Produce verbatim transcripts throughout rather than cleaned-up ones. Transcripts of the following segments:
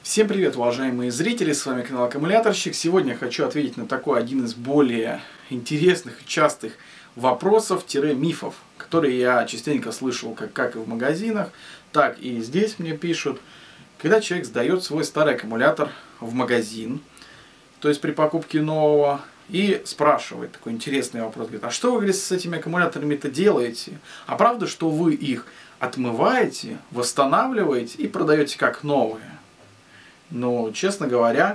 Всем привет, уважаемые зрители, с вами канал Аккумуляторщик. Сегодня хочу ответить на такой один из более интересных и частых вопросов-мифов, которые я частенько слышал как, как и в магазинах, так и здесь мне пишут. Когда человек сдает свой старый аккумулятор в магазин, то есть при покупке нового, и спрашивает такой интересный вопрос, говорит, а что вы, говорит, с этими аккумуляторами-то делаете? А правда, что вы их отмываете, восстанавливаете и продаете как новые? Но, честно говоря,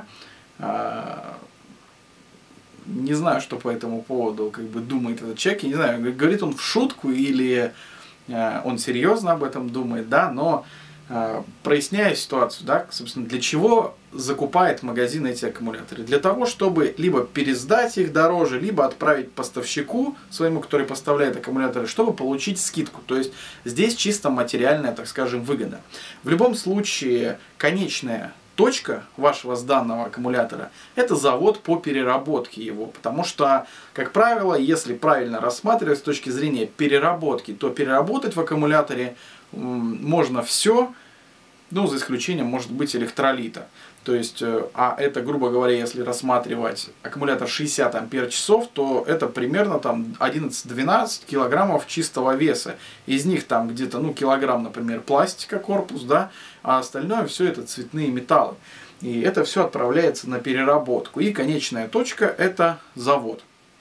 не знаю, что по этому поводу как бы думает этот человек. Я не знаю, говорит он в шутку или он серьезно об этом думает, да, но проясняя ситуацию, да, собственно, для чего закупает магазин эти аккумуляторы? Для того, чтобы либо пересдать их дороже, либо отправить поставщику своему, который поставляет аккумуляторы, чтобы получить скидку. То есть здесь чисто материальная, так скажем, выгода. В любом случае, конечная точка вашего сданного аккумулятора – это завод по переработке его. Потому что, как правило, если правильно рассматривать с точки зрения переработки, то переработать в аккумуляторе можно все, ну, за исключением, может быть, электролита. То есть, а это, грубо говоря, если рассматривать аккумулятор шестьдесят ампер-часов, то это примерно там одиннадцать-двенадцать килограммов чистого веса. Из них там где-то, ну, килограмм, например, пластика, корпус, да, а остальное все это цветные металлы. И это все отправляется на переработку. И конечная точка – это завод.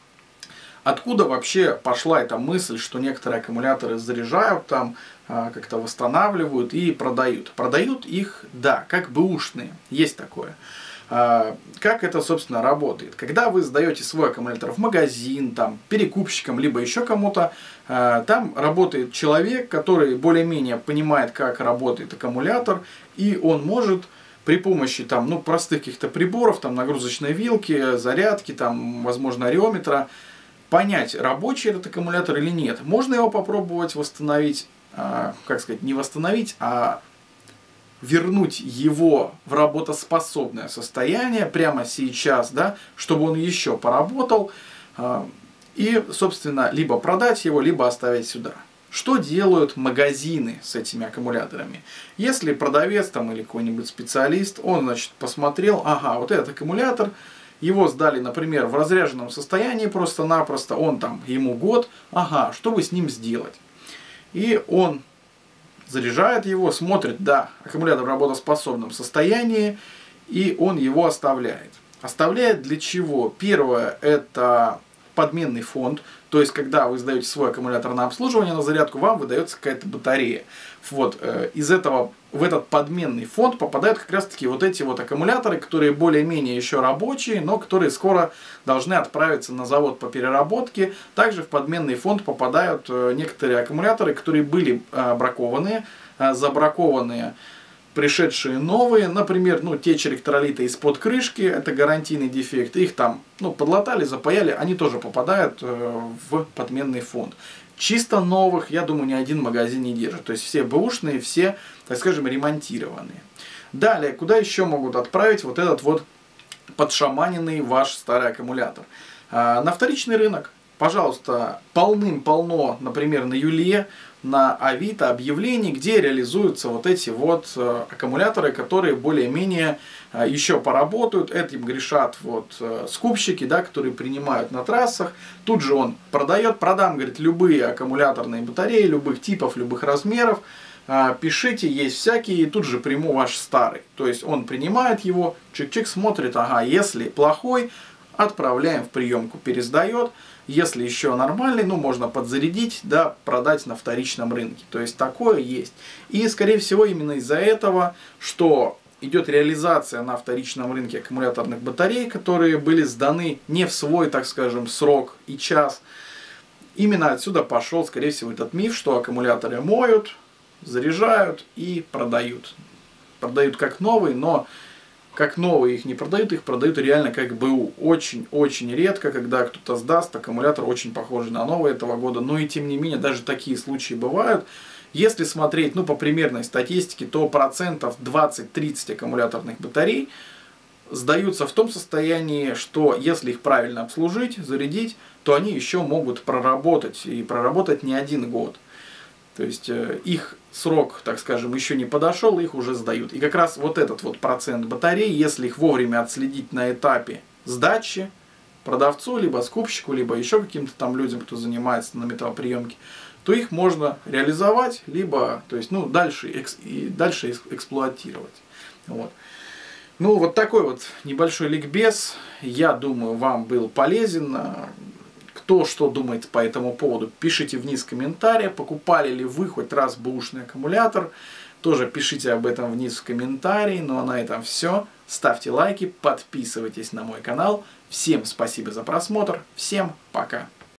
Откуда вообще пошла эта мысль, что некоторые аккумуляторы заряжают, там как-то восстанавливают и продают? Продают их, да, как бэушные, есть такое. Как это, собственно, работает? Когда вы сдаете свой аккумулятор в магазин, там, перекупщикам, либо еще кому-то, там работает человек, который более-менее понимает, как работает аккумулятор, и он может при помощи там, ну, простых каких-то приборов, там, нагрузочной вилки, зарядки, там, возможно, ареометра, понять, рабочий этот аккумулятор или нет. Можно его попробовать восстановить, э, как сказать, не восстановить, а вернуть его в работоспособное состояние прямо сейчас, да, чтобы он еще поработал, э, и, собственно, либо продать его, либо оставить сюда. Что делают магазины с этими аккумуляторами? Если продавец там, или какой-нибудь специалист, он, значит, посмотрел, ага, вот этот аккумулятор, его сдали, например, в разряженном состоянии просто-напросто, он там, ему год, ага, что бы с ним сделать? И он заряжает его, смотрит, да, аккумулятор в работоспособном состоянии, и он его оставляет. Оставляет для чего? Первое, это подменный фонд, то есть, когда вы сдаете свой аккумулятор на обслуживание, на зарядку, вам выдается какая-то батарея. Вот, э, из этого, в этот подменный фонд попадают как раз таки вот эти вот аккумуляторы, которые более-менее еще рабочие, но которые скоро должны отправиться на завод по переработке. Также в подменный фонд попадают э, некоторые аккумуляторы, которые были э, бракованные, э, забракованные, пришедшие новые, например, ну, течь электролита из-под крышки, это гарантийный дефект, их там, ну, подлатали, запаяли, они тоже попадают э, в подменный фонд. Чисто новых, я думаю, ни один магазин не держит, то есть все бэушные, все, так скажем, ремонтированные. Далее, куда еще могут отправить вот этот вот подшаманенный ваш старый аккумулятор? Э, на вторичный рынок. Пожалуйста, полным-полно, например, на Юле, на Авито объявлений, где реализуются вот эти вот э, аккумуляторы, которые более-менее э, еще поработают. Этим грешат вот э, скупщики, да, которые принимают на трассах. Тут же он продает, продам, говорит, любые аккумуляторные батареи, любых типов, любых размеров. Э, пишите, есть всякие, и тут же приму ваш старый. То есть он принимает его, чик-чик, смотрит, ага, если плохой, отправляем в приемку, пересдает. Если еще нормальный, ну, можно подзарядить, да, продать на вторичном рынке. То есть такое есть. И, скорее всего, именно из-за этого, что идет реализация на вторичном рынке аккумуляторных батарей, которые были сданы не в свой, так скажем, срок и час. Именно отсюда пошел, скорее всего, этот миф, что аккумуляторы моют, заряжают и продают. Продают как новые, но как новые их не продают, их продают реально как БУ. Очень-очень редко, когда кто-то сдаст аккумулятор очень похожий на новый этого года. Но и тем не менее, даже такие случаи бывают. Если смотреть, ну, по примерной статистике, то процентов двадцать-тридцать аккумуляторных батарей сдаются в том состоянии, что если их правильно обслужить, зарядить, то они еще могут проработать. И проработать не один год. То есть э, их срок, так скажем, еще не подошел, их уже сдают. И как раз вот этот вот процент батарей, если их вовремя отследить на этапе сдачи продавцу, либо скупщику, либо еще каким-то там людям, кто занимается на металлоприемке, то их можно реализовать, либо, то есть, ну, дальше, экс, и дальше эксплуатировать. Вот. Ну, вот такой вот небольшой ликбез, я думаю, вам был полезен. Кто что думает по этому поводу, пишите вниз в комментариях. Покупали ли вы хоть раз бэушный аккумулятор, тоже пишите об этом вниз в комментарии. Ну, а на этом все. Ставьте лайки, подписывайтесь на мой канал. Всем спасибо за просмотр, всем пока.